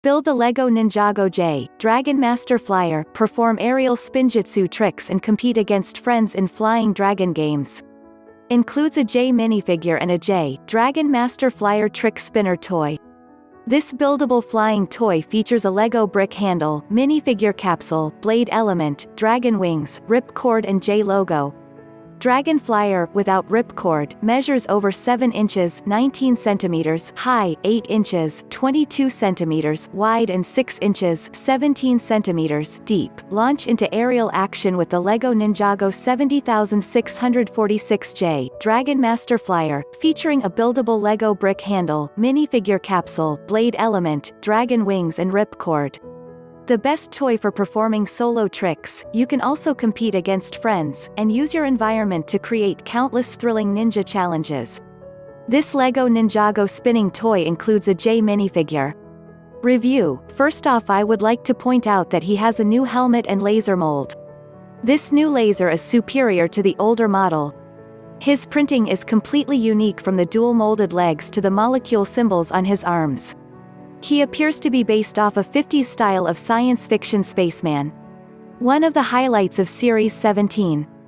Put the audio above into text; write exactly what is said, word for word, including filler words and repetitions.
Build the LEGO Ninjago J, Dragon Master Flyer, perform aerial spinjitzu tricks and compete against friends in flying dragon games. Includes a J minifigure and a J, Dragon Master Flyer trick spinner toy. This buildable flying toy features a LEGO brick handle, minifigure capsule, blade element, dragon wings, ripcord and J logo. Dragon Flyer, without ripcord, measures over seven inches nineteen centimeters high, eight inches twenty-two centimeters wide and six inches seventeen centimeters deep. Launch into aerial action with the LEGO Ninjago seven thousand six hundred forty-six J, Dragon Master Flyer, featuring a buildable LEGO brick handle, minifigure capsule, blade element, dragon wings and ripcord. The best toy for performing solo tricks. You can also compete against friends, and use your environment to create countless thrilling ninja challenges. This LEGO Ninjago spinning toy includes a J minifigure. Review. First off, I would like to point out that he has a new helmet and laser mold. This new laser is superior to the older model. His printing is completely unique, from the dual molded legs to the molecule symbols on his arms. He appears to be based off a fifties style of science fiction spaceman. One of the highlights of Series seventeen.